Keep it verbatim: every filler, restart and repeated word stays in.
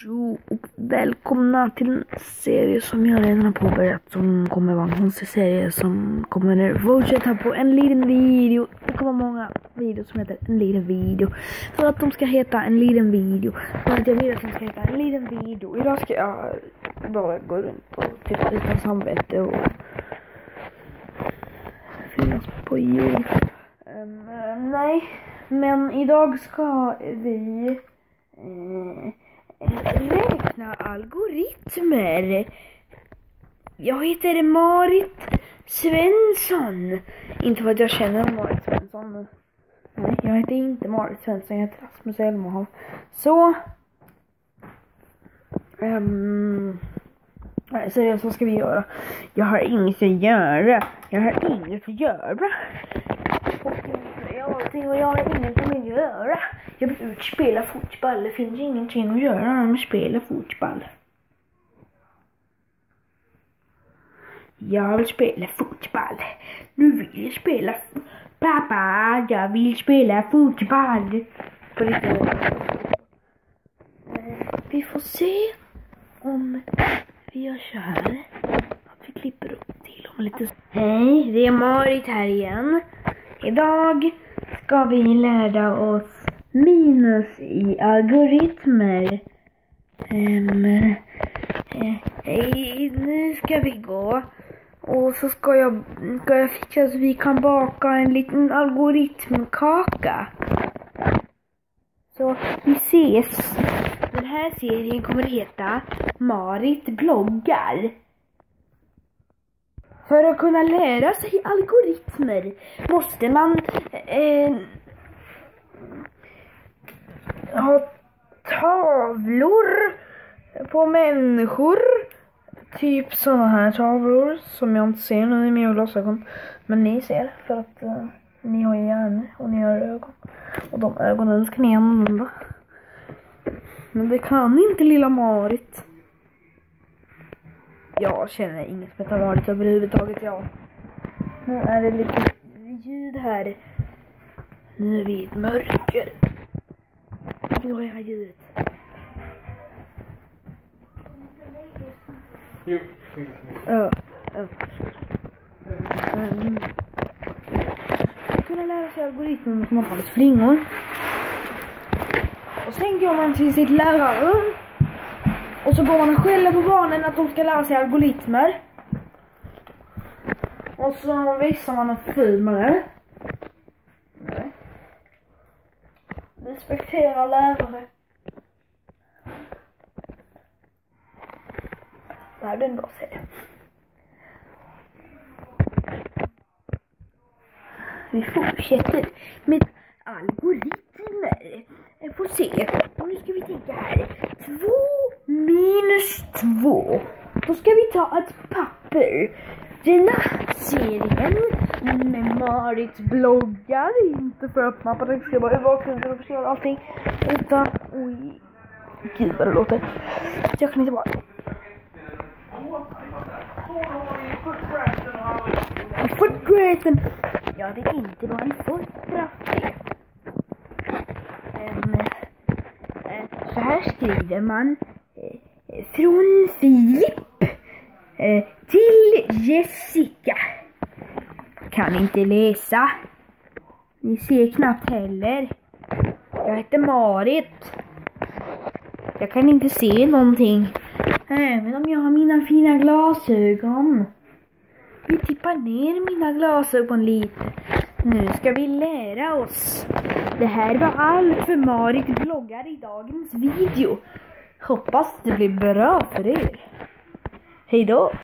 Jo, och välkomna till en serie som jag redan har påbörjat, som kommer vara en konstig serie som kommer fortsätta på en liten video. Det kommer många videor som heter en liten video, för att de ska heta en liten video, för att jag vill att de ska heta en liten video. Idag ska jag bara gå runt och titta utan samvete och finnas på jul. Um, nej, men idag ska vi uh, räkna algoritmer. Jag heter Marit Svensson. Inte för att jag känner Marit Svensson. Nej, jag heter inte Marit Svensson. Jag heter Rasmus Elmohan. Så um, nej, seriöst, vad ska vi göra? Jag har inget att göra. Jag har inget att göra. Allting och jag har ingenting att göra. Jag vill ut spela fotboll. Det finns ingenting att göra när man spelar fotboll. Jag vill spela fotboll. Nu vill jag spela pappa, jag vill spela fotboll. På lite. Vi får se om vi gör så här. Att vi klipper upp till om lite. Hej, det är Marit här igen. Idag ska vi lära oss minus i algoritmer. Um, eh, eh, nu ska vi gå. Och så ska jag, ska jag fixa så vi kan baka en liten algoritmkaka. Så vi ses. Den här serien kommer att heta Marit bloggar. För att kunna lära sig algoritmer måste man eh, ha tavlor på människor. Typ sådana här tavlor som jag inte ser nu i mina glasögon. Men ni ser, för att eh, ni har hjärnor och ni har ögon. Och de ögonen ska ni använda. Men det kan inte lilla Marit. Jag känner inget som heter Marit överhuvudtaget, ja. Nu är det lite ljud här. Nu är vi i ett mörker. Nu har jag ljudet. Jo. Ja. Kunna lära sig algoritmer som man har flingor. Och sen går man till sitt lärarrum. Och så går man och skäller på barnen att de ska lära sig algoritmer. Och så visar man en film med det. Nej. Respektera lärare. Det här blir en bra serie. Vi fortsätter med algoritmer. Jag får se. Och nu ska vi tänka här. Två minus två. Då ska vi ta ett papper. Denna serien med Marit bloggar. Inte för att man bara ska vara i bakgrunden och förstå allting. Utan, oj. Gud vad det låter. Jag kan inte bara. Footgrafen. Ja, det är inte bara en fotograf. Um, uh, så här skriver man. Uh, från Filip uh, till Jessica. Kan inte läsa. Ni ser knappt heller. Jag heter Marit. Jag kan inte se någonting. Även om jag har mina fina glasögon. Vi tippar ner mina glasögon lite. Nu ska vi lära oss. Det här var allt för Marit bloggar i dagens video. Hoppas det blir bra för er. Hej då!